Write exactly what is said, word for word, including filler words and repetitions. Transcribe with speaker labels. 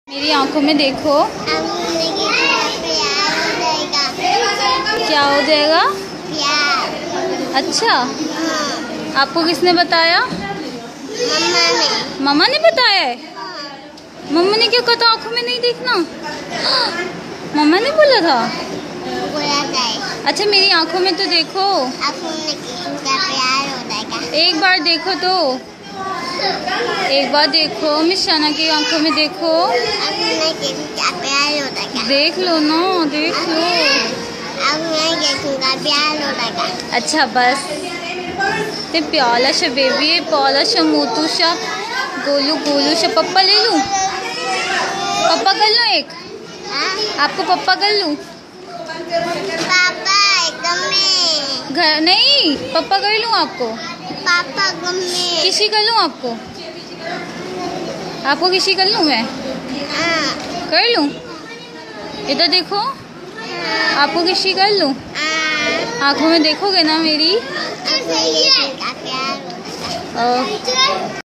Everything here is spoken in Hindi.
Speaker 1: मेरी आंखों में देखो। क्या हो जाएगा?
Speaker 2: प्यार।
Speaker 1: अच्छा,
Speaker 2: हाँ।
Speaker 1: आपको किसने बताया?
Speaker 2: मम्मा ने।
Speaker 1: मम्मा ने बताया है?
Speaker 2: हाँ।
Speaker 1: मम्मा ने क्या कहा था आंखों में नहीं देखना? मम्मा ने बोला था?
Speaker 2: बोला था।
Speaker 1: अच्छा, मेरी आंखों में तो देखो।
Speaker 2: आंखों में किसका प्यार हो जाएगा?
Speaker 1: एक बार देखो तो, एक बार देखो। मिस शाना की आंखों में देखो।
Speaker 2: आंखों में किसका प्यार हो जाएगा?
Speaker 1: देख लो ना, देख लो।
Speaker 2: आंखों में किसका प्यार हो जाएगा?
Speaker 1: अच्छा बस ते प्याला शा बेबी, प्याला शा मोतू शा, गोलू गोलू शा। पप्पा ले लूं? पप्पा कर लूं एक?
Speaker 2: हाँ?
Speaker 1: आपको पप्पा कर लूं?
Speaker 2: पापा गम में।
Speaker 1: घर नहीं, पप्पा कर लूं आपको?
Speaker 2: पापा गम में।
Speaker 1: किसी कर लूं आपको? आपको किसी कर लूं मैं?
Speaker 2: हाँ।
Speaker 1: कर लूं? इधर देखो।
Speaker 2: हाँ।
Speaker 1: आपको किसी कर लूं?
Speaker 2: हाँ।
Speaker 1: आंखों में देखोगे ना मेरी?
Speaker 2: आंखों में किसका प्यार हो जाएगा?
Speaker 1: ओ